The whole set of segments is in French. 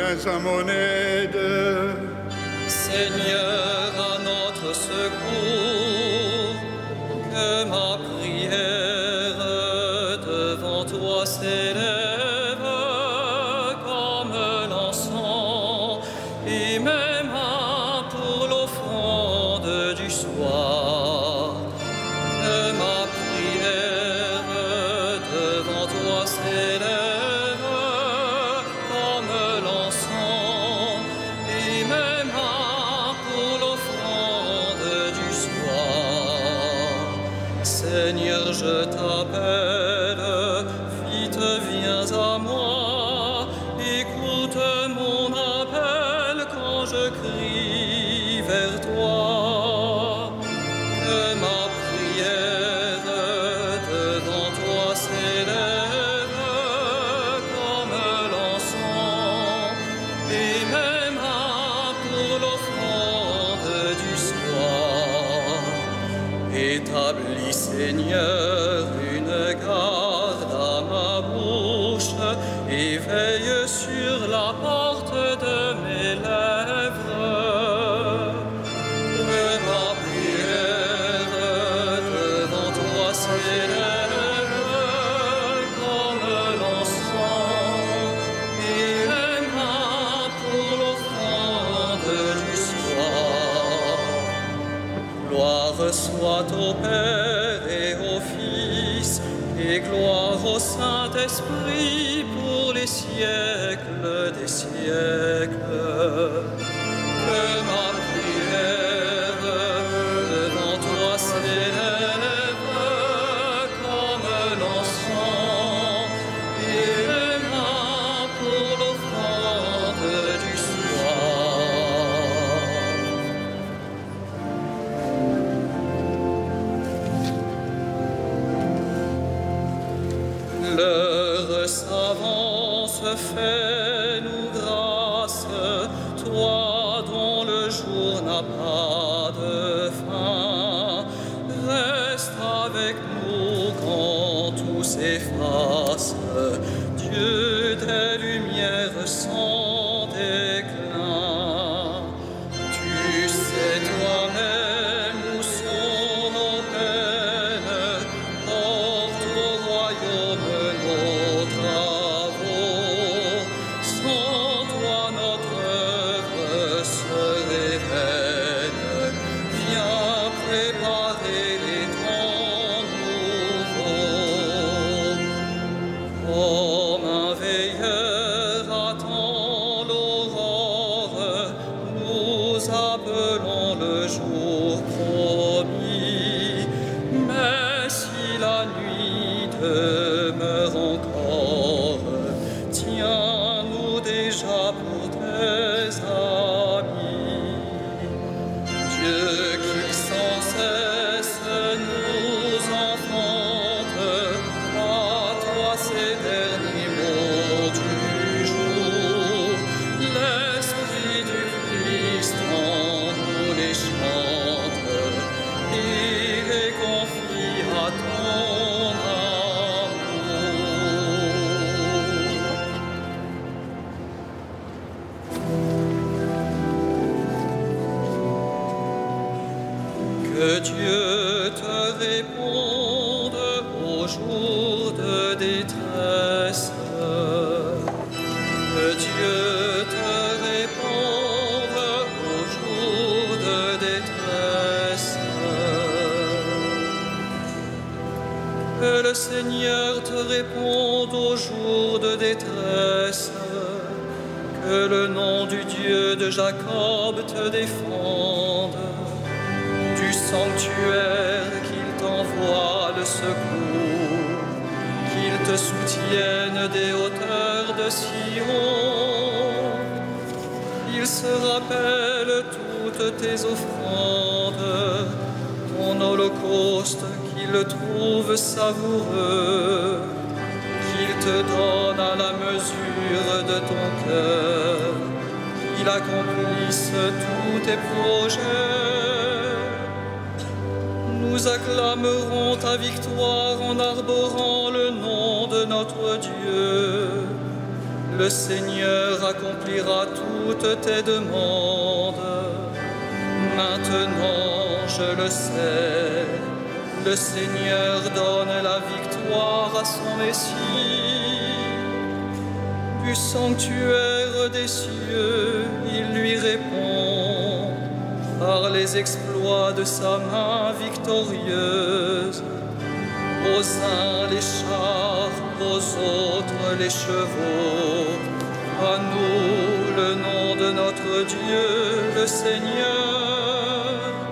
viens à mon aide. Seigneur, à notre secours, que ma prière devant toi s'élève comme l'encens, et même pour l'offrande du soir. Que ma prière devant toi s'élève comme l'encens, et même pour l'offrande du soir. Seigneur, je t'appelle, vite viens à moi, écoute mon appel quand je crie vers toi. Que ma prière devant toi s'élève comme l'encens, et même pour l'offrande du soir. Établis, Seigneur, une garde à ma bouche, et veille sur la porte de mes lèvres. Que ma prière devant toi s'élève comme l'encens, et même pour l'offrande du soir. Gloire soit au Père et au Fils, et gloire au Saint-Esprit pour les siècles des siècles. Que ma prière devant toi s'élève comme l'encens, et même pour l'offrande du soir. L'heure s'avance, fais-nous grâce, toi dont le jour n'a pas de fin. Reste avec nous quand tout s'efface, Dieu des lumières sans déclin. Tu sais toi-même où sont nos peines, porte au royaume nos travaux. Sans toi notre œuvre serait vaine. Viens préparer les temps nouveaux. Comme un veilleur attend l'aurore, nous appelons le jour promis. Mais si la nuit demeure encore, tiens-nous déjà pour tes amis. Dieu qui sans cesse nous enfante, à toi ces derniers mots du jour. L'Esprit du Christ en nous les chante, il les confie à ton amour. Que Dieu te réponde au jour de détresse. Que Dieu te réponde au jour de détresse. Que le Seigneur te réponde au jour de détresse. Que le nom du Dieu de Jacob te défende. Du sanctuaire qu'il t'envoie le secours, qu'il te soutienne des hauteurs de Sion. Il se rappelle toutes tes offrandes, ton holocauste, qu'il le trouve savoureux, qu'il te donne à la mesure de ton cœur, qu'il accomplisse tous tes projets. Nous acclamerons ta victoire en arborant le nom de notre Dieu. Le Seigneur accomplira toutes tes demandes. Maintenant, je le sais, le Seigneur donne la victoire à son Messie. Du sanctuaire des cieux, il lui répond par les exploits de sa main victorieuse. Aux uns les chars, aux autres les chevaux. À nous le nom de notre Dieu, le Seigneur.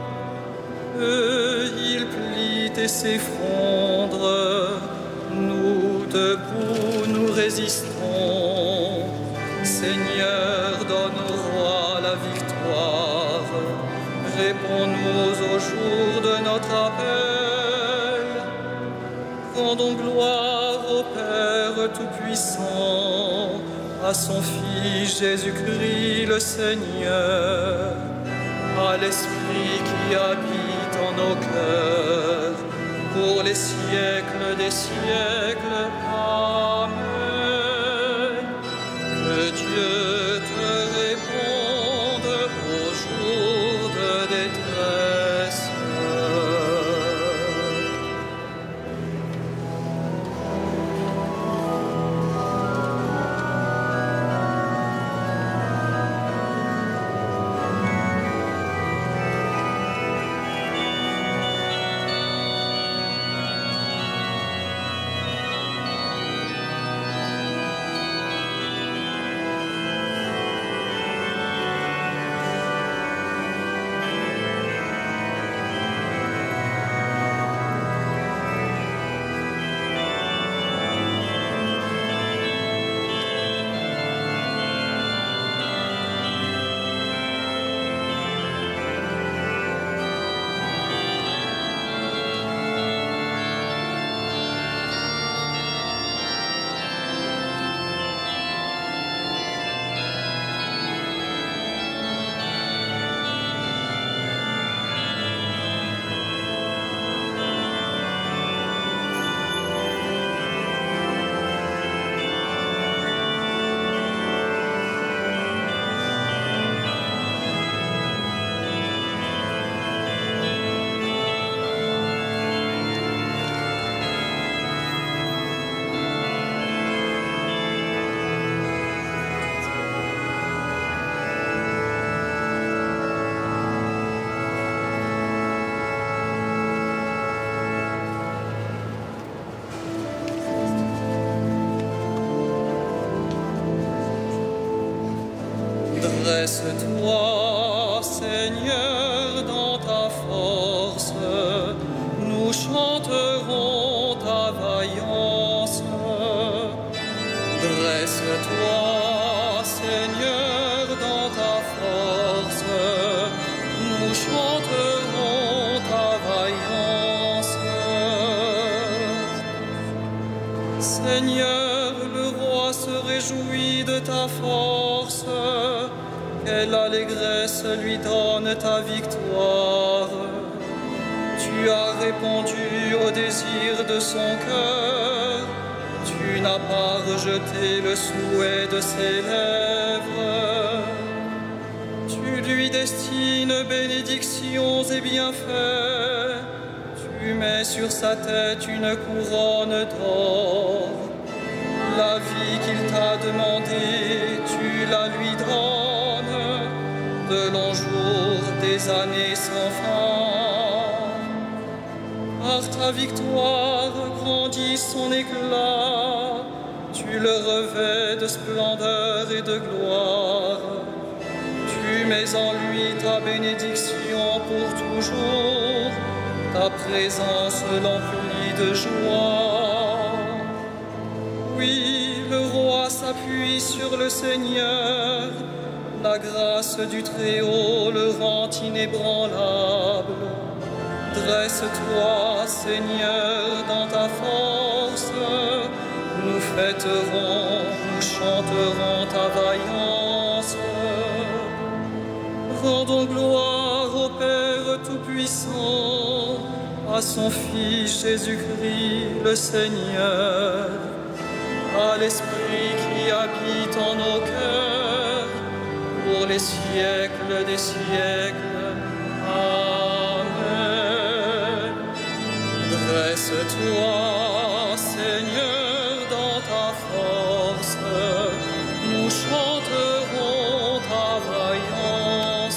Eux, ils plient et s'effondrent. Nous, debout, nous résistons. Seigneur, donne au roi la victoire. Réponds-nous au jour de notre appel. Rendons gloire au Père Tout-Puissant, à son Fils Jésus-Christ le Seigneur, à l'Esprit qui habite en nos cœurs, pour les siècles des siècles. Amen. Que Dieu te réponde au jour de détresse. Dresse-toi, Seigneur, dans ta force, nous chanterons ta vaillance. Dresse-toi, Seigneur, dans ta force, nous chanterons ta vaillance. Seigneur, le roi se réjouit de ta force. Quelle allégresse lui donne ta victoire. Tu as répondu au désir de son cœur. Tu n'as pas rejeté le souhait de ses lèvres. Tu lui destines bénédictions et bienfaits. Tu mets sur sa tête une couronne d'or. La vie qu'il t'a demandée, tu la lui donnes. De longs jours, des années sans fin. Par ta victoire grandit son éclat. Tu le revêts de splendeur et de gloire. Tu mets en lui ta bénédiction pour toujours. Ta présence l'emplit de joie. Oui, le roi s'appuie sur le Seigneur. La grâce du Très-Haut le rend inébranlable. Dresse-toi, Seigneur, dans ta force. Nous fêterons, nous chanterons ta vaillance. Rendons gloire au Père Tout-Puissant, à son Fils Jésus-Christ le Seigneur. à l'Esprit qui habite en nos cœurs, pour les siècles des siècles. Amen. Dresse-toi, Seigneur, dans ta force, nous chanterons ta vaillance.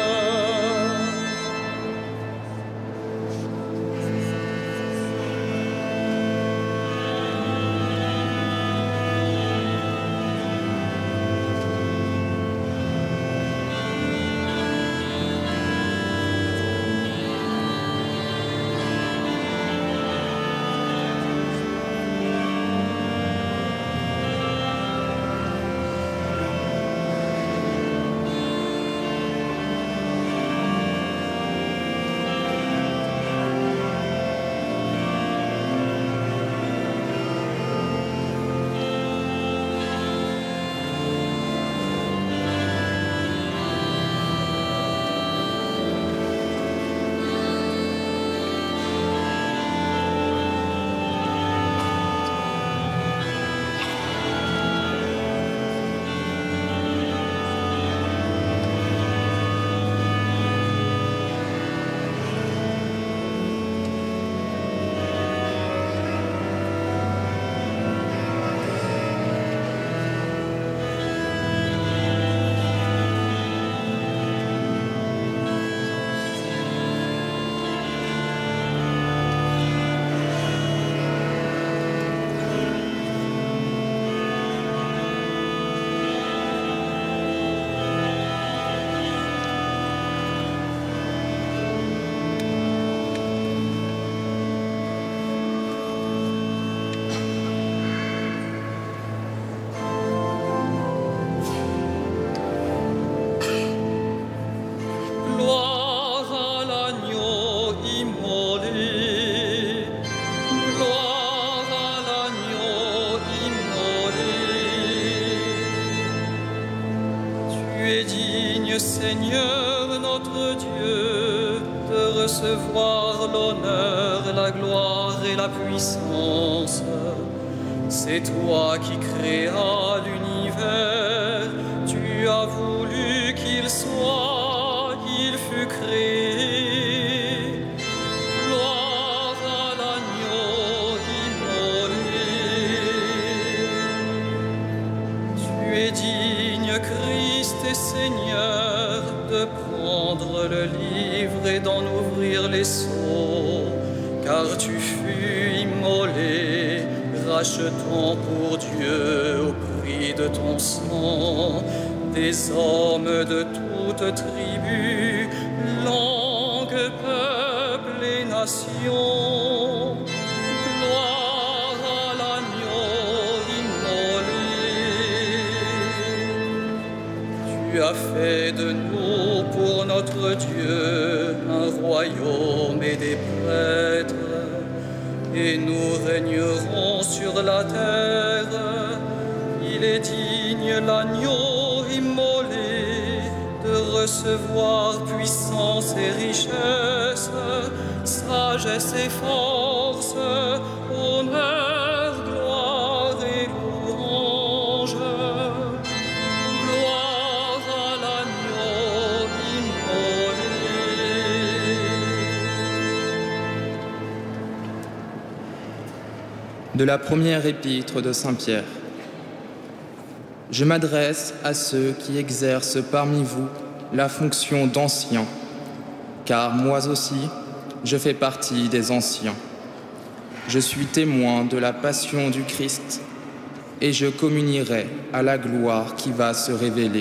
Seigneur notre Dieu, de recevoir l'honneur, la gloire et la puissance. C'est toi qui créas l'univers, tu as voulu qu'il soit, il fut créé. Gloire à l'agneau immolé. Tu es digne, Christ et Seigneur, de prendre le livre et d'en ouvrir les sceaux, car tu fus immolé, rachetant pour Dieu au prix de ton sang des hommes de toutes tribus, langues, peuples et nations. Gloire à l'agneau immolé. Tu as fait de nous pour notre Dieu un royaume et des prêtres, et nous régnerons sur la terre. Il est digne, l'agneau immolé, de recevoir puissance et richesse, sagesse et force, honneur, gloire et louange. Gloire à l'agneau immolé. De la première épître de Saint Pierre. Je m'adresse à ceux qui exercent parmi vous la fonction d'anciens, car moi aussi, je fais partie des anciens. Je suis témoin de la passion du Christ et je communierai à la gloire qui va se révéler.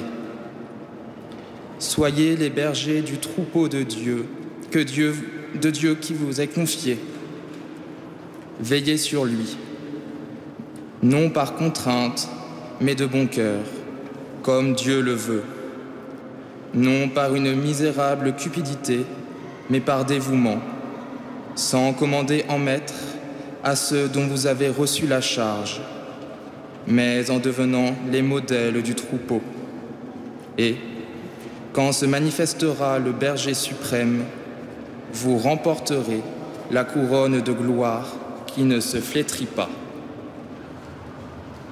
Soyez les bergers du troupeau de Dieu qui vous est confié. Veillez sur lui, non par contrainte, mais de bon cœur, comme Dieu le veut, non par une misérable cupidité, mais par dévouement, sans commander en maître à ceux dont vous avez reçu la charge, mais en devenant les modèles du troupeau. Et, quand se manifestera le berger suprême, vous remporterez la couronne de gloire qui ne se flétrit pas.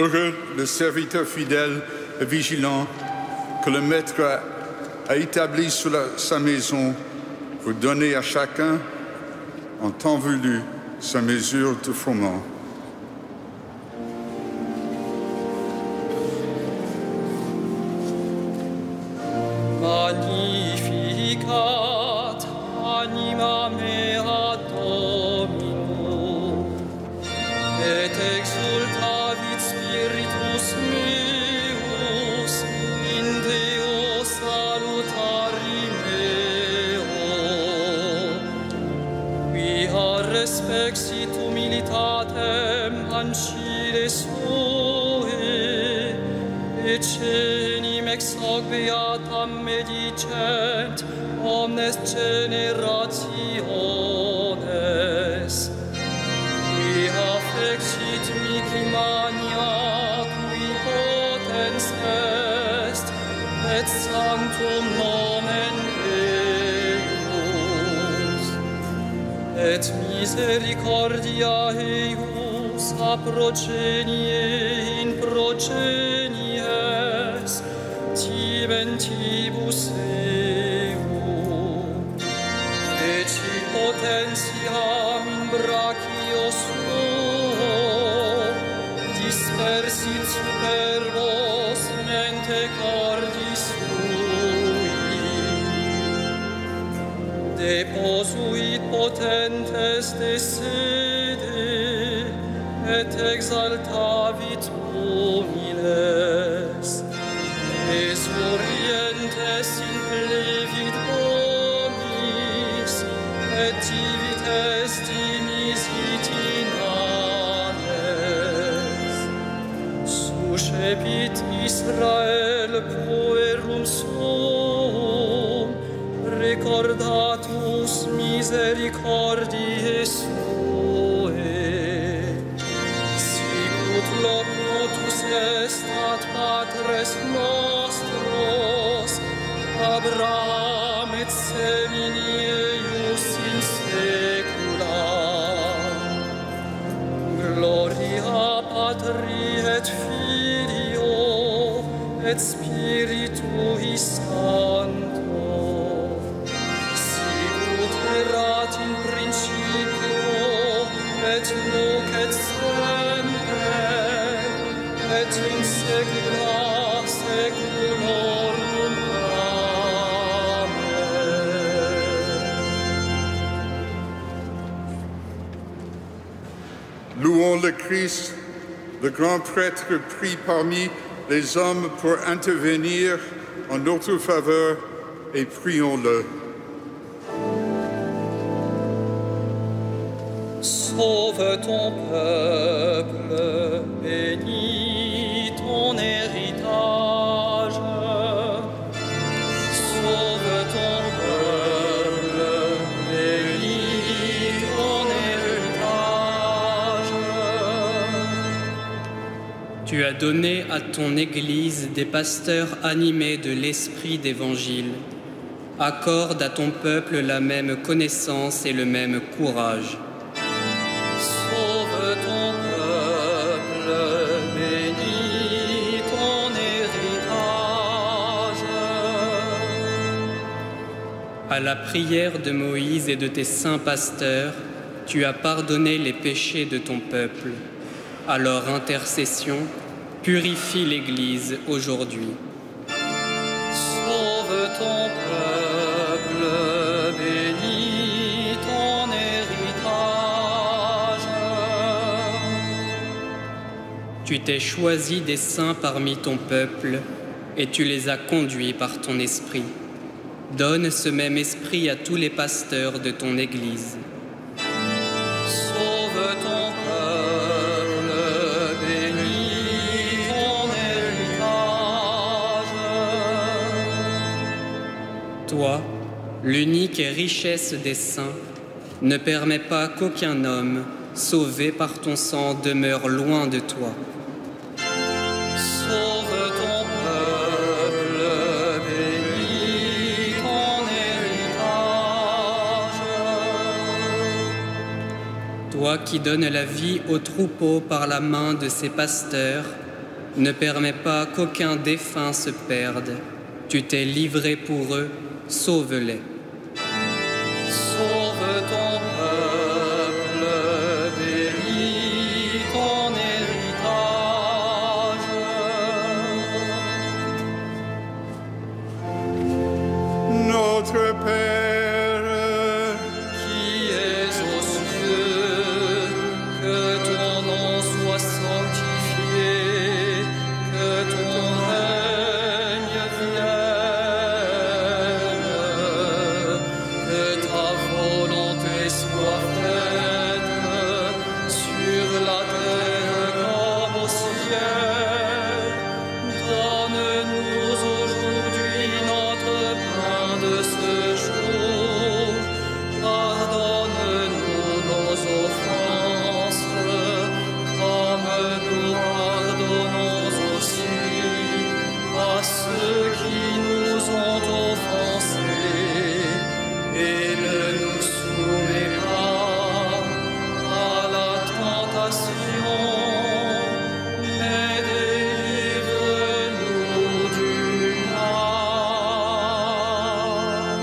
Heureux le serviteur fidèle et vigilant que le Maître a établi sur sa maison pour donner à chacun, en temps voulu, sa mesure de froment. Magnificat anima mea Domino, et exultavit spiritus meus in Deo salutari meo. Quia respexit humilitatem ancide sue, et cenim ex hoc beatam medicent omnes generationes. Quia fexit mihi mania cui potens est, et sanctum nomen eius. Et misericordia eius a progenie in progenies, timentibus eum. Feci potentiam in brachio suo, dispersit superbos mente cordis sui. Deposuit potentes de sede, et exaltavit humiles. Esurientes in plevit bonis, et divites dimis itinanes. Suscepit Israel puerum suum, recordatus misericordiae suae. Sicut locutus est ad patres nostros, Abraham et semini eius in saecula. Gloria Patri et Filio et Spiritui Sancto, sicut erat in principio et nunc et semper et in saecula saeculorum. Louons le Christ, le grand prêtre pris parmi les hommes pour intervenir en notre faveur, et prions-le. Sauve ton peuple, bénis ton héritage. Sauve ton peuple, bénis ton héritage. Tu as donné à ton Église des pasteurs animés de l'esprit d'évangile. Accorde à ton peuple la même connaissance et le même courage. Sauve ton peuple, bénis ton héritage. À la prière de Moïse et de tes saints pasteurs, tu as pardonné les péchés de ton peuple. À leur intercession, purifie l'Église aujourd'hui. Sauve ton peuple, bénis ton héritage. Tu t'es choisi des saints parmi ton peuple et tu les as conduits par ton esprit. Donne ce même esprit à tous les pasteurs de ton Église. Sauve ton peuple, bénis ton héritage. Toi, l'unique et richesse des saints, ne permets pas qu'aucun homme, sauvé par ton sang, demeure loin de toi. Sauve ton peuple, bénis ton héritage. Toi qui donnes la vie aux troupeaux par la main de ses pasteurs, Ne permets pas qu'aucun défunt se perde. Tu t'es livré pour eux, sauve-les. Sauve ton peuple, bénis ton héritage. Notre Père, Qui es aux cieux, que ton nom soit sanctifié, que ton règne vienne, que ta volonté soit faite sur la terre comme au ciel. Donne-nous aujourd'hui notre pain de ce jour. Pardonne-nous nos offenses, comme nous pardonnons aussi à ceux qui nous ont offensés. Et ne nous soumets pas à la tentation, mais délivre-nous du mal.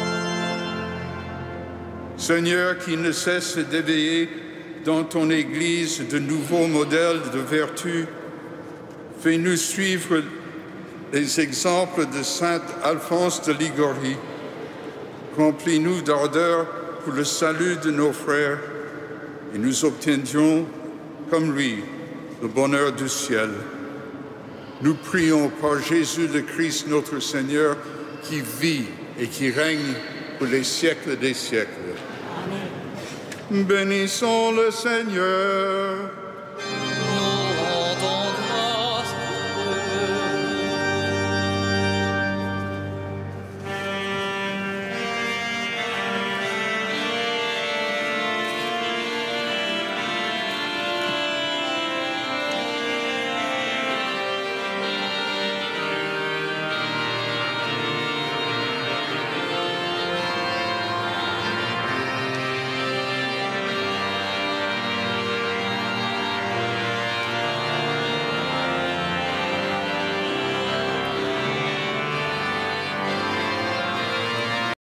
Seigneur, qui ne cesse d'éveiller dans ton Église de nouveaux modèles de vertu, fais-nous suivre les exemples de saint Alphonse de Liguori. Remplis-nous d'ardeur pour le salut de nos frères et nous obtiendrons, comme lui, le bonheur du ciel. Nous prions par Jésus le Christ, notre Seigneur, qui vit et qui règne pour les siècles des siècles. Bénissons le Seigneur.